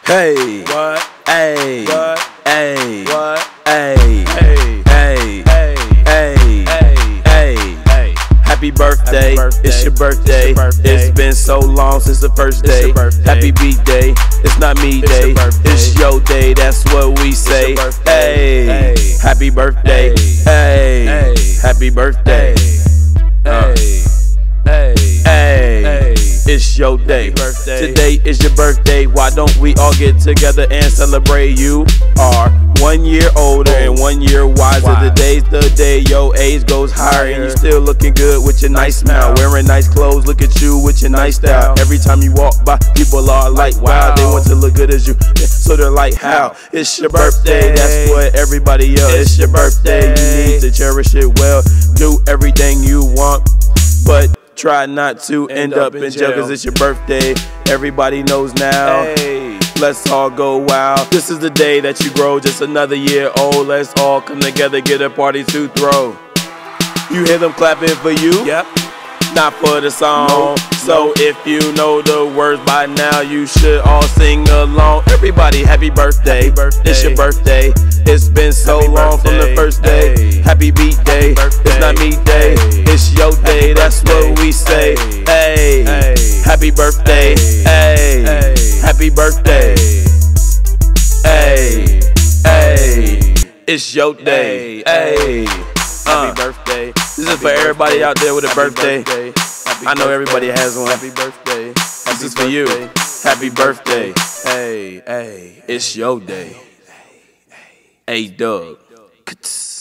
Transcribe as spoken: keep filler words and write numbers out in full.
Hey, What? hey, What? hey, What? hey, Hey. hey, Hey. hey, Hey. hey. Hey. Happy birthday. Happy birthday. It's your birthday. It's your birthday. It's been so long since the first It's day. your birthday. Happy B-Day. It's not me It's day. your birthday. It's your day. That's what we say. your birthday. Hey, Hey. happy birthday. Hey. Hey, Hey. happy birthday. Uh. Hey. Hey. Hey, Hey. it's your day. Happy birthday. Today is your birthday. Why don't we all get together and celebrate? You are one year older and one year wiser. Wise. Today's the day your age goes higher, and you still looking good with your nice smile. Wearing nice clothes, look at you with your nice style. Every time you walk by, people are like, wow, they want to look good as you. So they're like, how? It's your birthday. That's what everybody else. It's your birthday. You need to cherish it well. Do everything you want, but try not to end up in jail, cause it's your birthday. Everybody knows now. Hey. Let's all go wild. This is the day that you grow, just another year old. Let's all come together, get a party to throw. You hear them clapping for you? Yep. Not for the song. Nope. So Nope. if you know the words by now, you should all sing along. Everybody, happy birthday. Happy birthday. It's your birthday. It's been so Happy long from the birthday. first day. Hey. Happy beat day. birthday. It's not me day. Hey. It's your day. Happy That's birthday. what we say. Hey. Hey. Hey. Happy birthday. Hey. Hey. Hey. Happy birthday. Hey. Hey. It's your day. Hey. Hey. Happy Uh, birthday. This is for everybody out there with a birthday. I know everybody has one. Happy birthday. This is for you. Happy birthday. Hey, hey. It's your day. Hey, Doug.